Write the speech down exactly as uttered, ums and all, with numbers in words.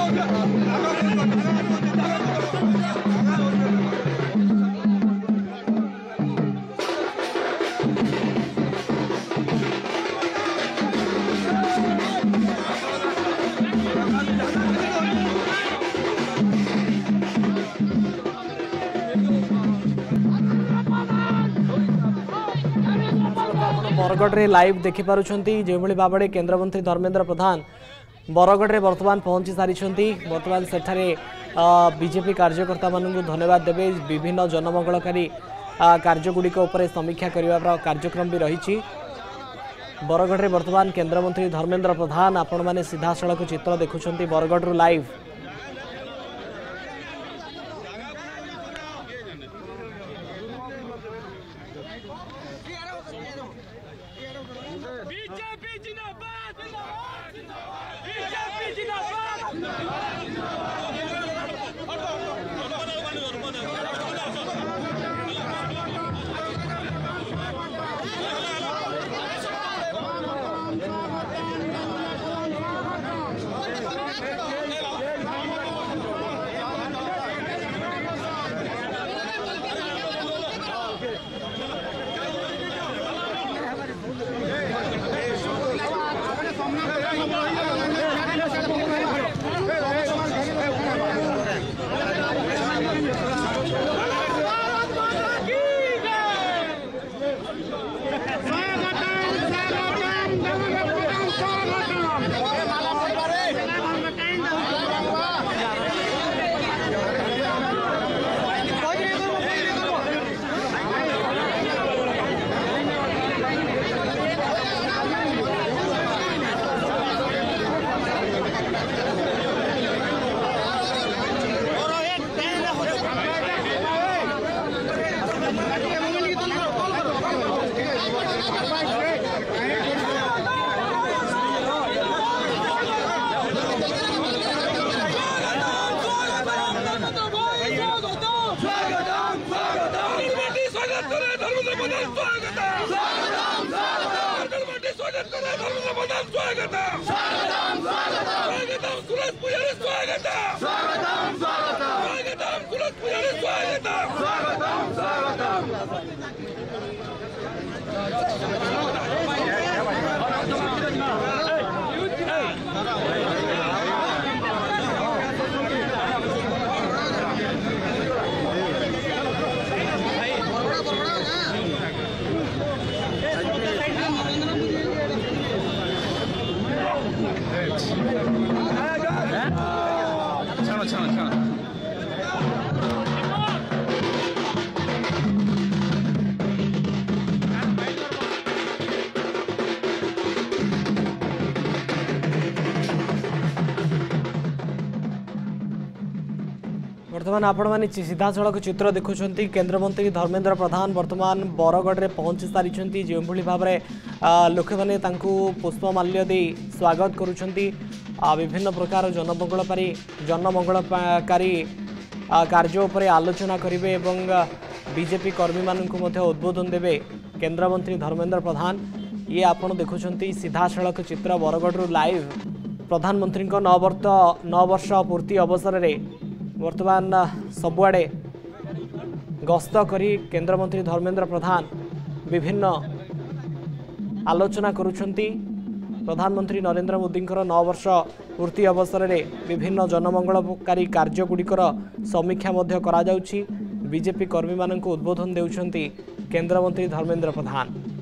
Bargarh live देखिपुं जो भाव में केन्द्रमंत्री धर्मेन्द्र प्रधान बरगढ़ बर्तमान पहुंची सारी बर्तमान सेठारे बीजेपी कार्यकर्ता मानू धन्यवाद देवे विभिन्न जनमंगलकारी कार्यगुड़िक समीक्षा करने कार्यक्रम भी रही बरगढ़ बर्तमान केन्द्रमंत्री धर्मेन्द्र प्रधान आपण मैंने सीधा सड़क चित्र देखुं बरगढ़ लाइव बीजेपी जिंदाबाद बीजेपी जिंदाबाद बर्तमान आपण मैंने सीधा सड़क चित्र देखुं केन्द्रमंत्री धर्मेन्द्र प्रधान बर्तमान बरगढ़ में पहुंची सारी जो भाव में लोक मैंने पुष्पमाल्य दे स्वागत करुँच विभिन्न प्रकार जनमंगलकारी जनमंगलकारी कार्य उपर आलोचना करेंगे बीजेपी कर्मी मानू उद्बोधन देवे केन्द्रमंत्री धर्मेन्द्र प्रधान ये आपण देखुं सीधा सड़क चित्र बरगढ़ लाइव प्रधानमंत्री नौ वर्ष नौ वर्ष पूर्ति अवसर में वर्तमान सबुआड़े गस्त करी केन्द्रमंत्री धर्मेन्द्र प्रधान विभिन्न आलोचना करुछंती प्रधानमंत्री नरेंद्र मोदी नौ वर्ष पूर्ति अवसर में विभिन्न जनमंगलकारी कार्यगुड़िकर समीक्षा मध्य करा जाउछि बीजेपी कर्मी मानक उद्बोधन देउछंती केन्द्रमंत्री धर्मेन्द्र प्रधान।